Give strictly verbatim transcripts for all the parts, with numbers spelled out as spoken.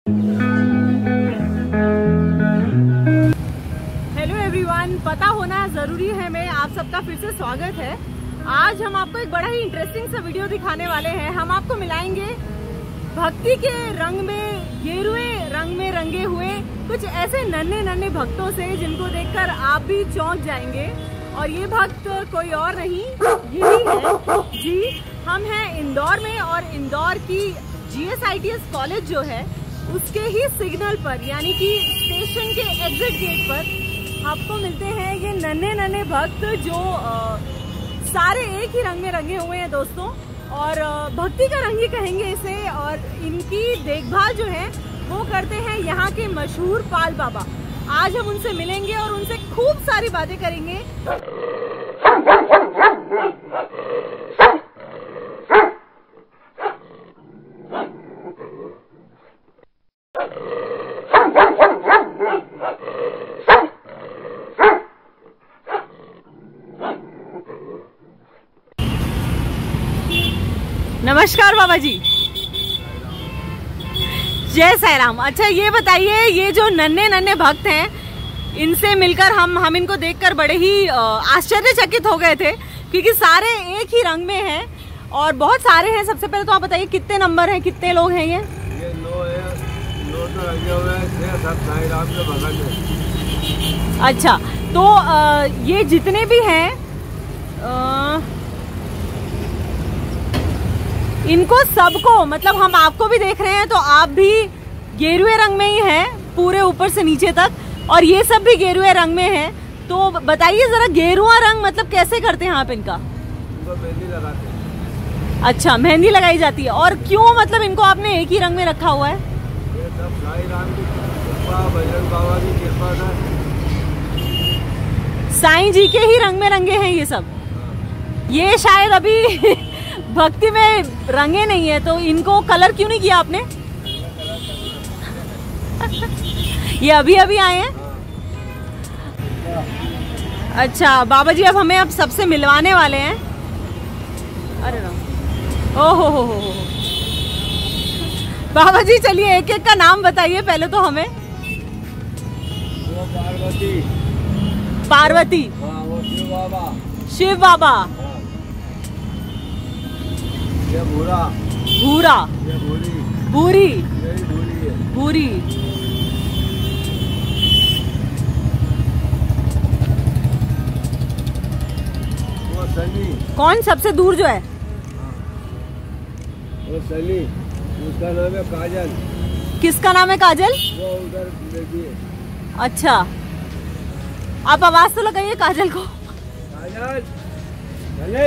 Hello everyone, पता होना जरूरी है मैं आप सबका फिर से स्वागत है। आज हम आपको एक बड़ा ही इंटरेस्टिंग सा वीडियो दिखाने वाले हैं। हम आपको मिलाएंगे भक्ति के रंग में, गेरुए रंग में रंगे हुए कुछ ऐसे नन्हे नन्हे भक्तों से जिनको देखकर आप भी चौंक जाएंगे। और ये भक्त कोई और नहीं, यही है जी। हम हैं इंदौर में और इंदौर की G S I T S college जो है उसके ही सिग्नल पर, यानी कि स्टेशन के एग्जिट गेट पर आपको मिलते हैं ये नन्हे नन्हे भक्त जो आ, सारे एक ही रंग में रंगे हुए हैं दोस्तों। और भक्ति का रंग ही कहेंगे इसे। और इनकी देखभाल जो है वो करते हैं यहाँ के मशहूर पाल बाबा। आज हम उनसे मिलेंगे और उनसे खूब सारी बातें करेंगे। नमस्कार बाबा जी। जय साई राम। अच्छा ये बताइए, ये जो नन्हे नन्हे भक्त हैं इनसे मिलकर हम हम इनको देखकर बड़े ही आश्चर्यचकित हो गए थे, क्योंकि सारे एक ही रंग में हैं और बहुत सारे हैं। सबसे पहले तो आप बताइए कितने नंबर हैं, कितने लोग हैं? ये ये नौ है, नौ तो लगे हुए हैं, छह सात साई राम के भगत हैं। अच्छा, तो आ, ये जितने भी हैं आ, इनको सबको, मतलब हम आपको भी देख रहे हैं तो आप भी गेरुए रंग में ही हैं पूरे ऊपर से नीचे तक, और ये सब भी गेरुए रंग में हैं। तो बताइए जरा, गेरुआ रंग मतलब कैसे करते हैं आप इनका? इनको मेहंदी लगाते हैं। अच्छा, मेहंदी लगाई जाती है। और क्यों, मतलब इनको आपने एक ही रंग में रखा हुआ है? ये सब साई राम की कृपा, बजरंग बाबा की कृपा था। साईं जी के ही रंग में रंगे हैं ये सब। ये शायद अभी भक्ति में रंगे नहीं है, तो इनको कलर क्यों नहीं किया आपने? ये अभी अभी आए हैं। अच्छा बाबा जी, अब हमें अब सबसे मिलवाने वाले हैं। अरे राम, ओ हो हो हो बाबा जी, चलिए एक एक का नाम बताइए पहले तो हमें। वो पार्वती। पार्वती। हाँ, वो शिव बाबा। शिव बाबा। ये भूरा। भूरा। ये भूरी। भूरी। यही भूरी है। भूरी। वो सनी। कौन सबसे दूर जो है? हाँ। वो सनी, उसका नाम है काजल। किसका नाम है काजल? वो उधर देखिए। अच्छा, आप आवाज तो लगाइए काजल को। काजल, चले।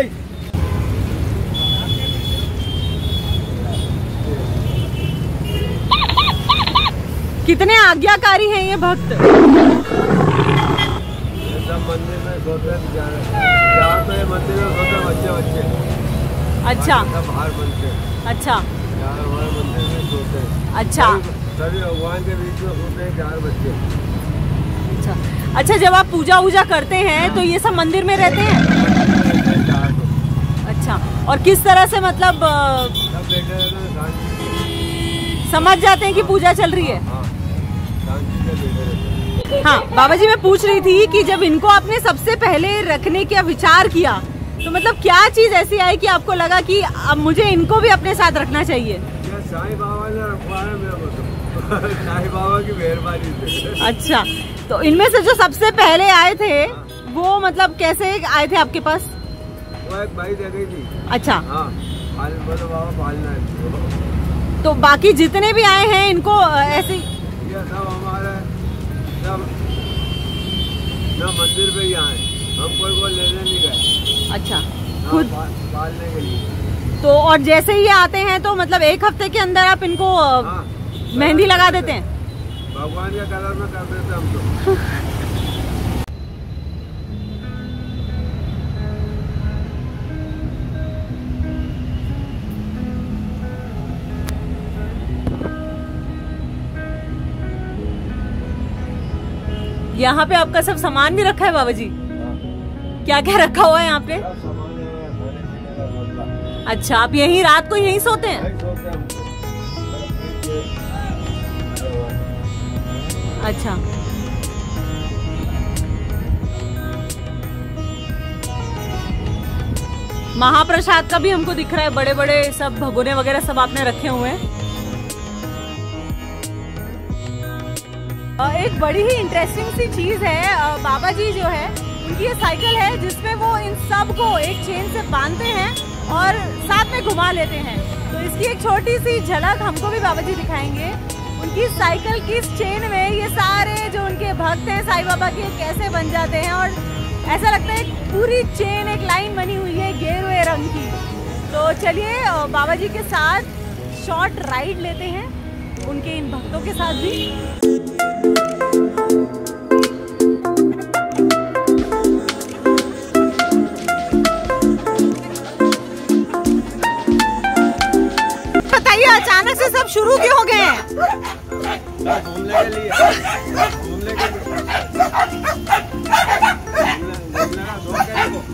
कितने आज्ञाकारी हैं ये भक्त। ये सब मंदिर में सोते हैं, जहाँ तो ये मंदिर में सोते बच्चे बच्चे। अच्छा। सब बाहर बनते हैं। अच्छा। हमारे मंदिर में सोते हैं। अच्छा। सभी भगवान के बीच में सोते हैं चार बच्चे। अच्छा अच्छा, जब आप पूजा वूजा करते हैं तो ये सब मंदिर में रहते हैं? अच्छा, और किस तरह से, मतलब सब बैठे रहते हैं, शांति समझ जाते हैं कि पूजा चल रही है? हाँ, शांति से बैठे रहते हैं। हाँ बाबा जी, मैं पूछ रही थी कि जब इनको आपने सबसे पहले रखने का विचार किया तो मतलब क्या चीज ऐसी आई कि आपको लगा कि अब मुझे इनको भी अपने साथ रखना चाहिए? साईं बाबा ने रखवाया मेरे को तो। साईं बाबा की मेहरबानी से। अच्छा, तो इनमें से जो सबसे पहले आए थे वो मतलब कैसे आए थे आपके पास? वो एक भाई दे गई थी। अच्छा। हाँ, बोलो बाबा पालना है। तो बाकी जितने भी आए हैं इनको ऐसे? ये सब हमारे सब ना मंदिर पे ही आए, हम कोई को लेने नहीं गए। अच्छा, खुद पालने के लिए। तो और जैसे ही आते हैं तो मतलब एक हफ्ते के अंदर आप इनको हाँ, मेहंदी लगा देते हैं? भगवान के कलर में कर देते हम तो। यहाँ पे आपका सब सामान भी रखा है बाबा जी? क्या क्या रखा हुआ है यहाँ पे? अच्छा, आप यहीं रात को यहीं सोते हैं? अच्छा, महाप्रसाद का भी हमको दिख रहा है, बड़े बड़े सब भगोने वगैरह सब आपने रखे हुए हैं। एक बड़ी ही इंटरेस्टिंग सी चीज है, बाबा जी जो है उनकी ये साइकिल है जिसमें वो इन सब को एक चेन से बांधते हैं और साथ में घुमा लेते हैं। तो इसकी एक छोटी सी झलक हमको भी बाबा जी दिखाएंगे। उनकी साइकिल की इस चेन में ये सारे जो उनके भक्त हैं साईं बाबा के कैसे बन जाते हैं, और ऐसा लगता है पूरी चेन एक लाइन बनी हुई है गेरुए रंग की। तो चलिए बाबा जी के साथ शॉर्ट राइड लेते हैं, उनके इन भक्तों के साथ भी। बताइए अचानक से सब शुरू क्यों हो गए हैं? घूमने के लिए, घूमने के लिए, घूमने का शौक है इनको।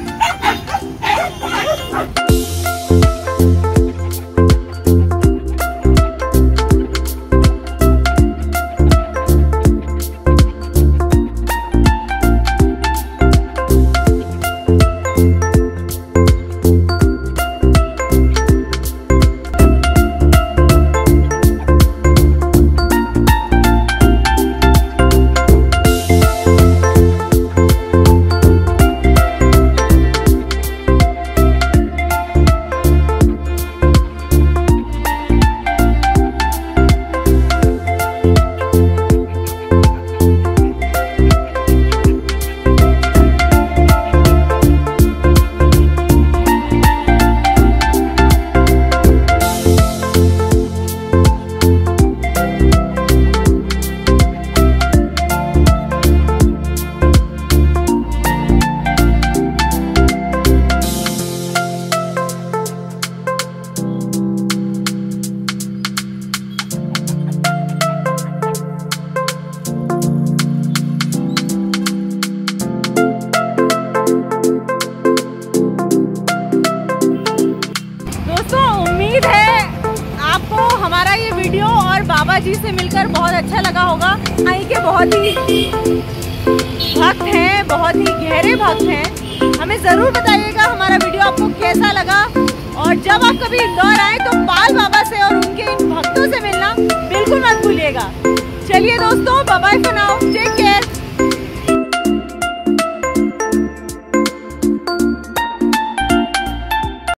बाबा जी से मिलकर बहुत अच्छा लगा होगा। आई के बहुत ही भक्त हैं, बहुत ही गहरे भक्त हैं। हमें ज़रूर बताइएगा हमारा वीडियो आपको कैसा लगा, और जब आप कभी इंदौर आए तो पाल बाबा से और उनके इन भक्तों से मिलना बिल्कुल मत भूलिएगा। चलिए दोस्तों, bye bye for now, take care.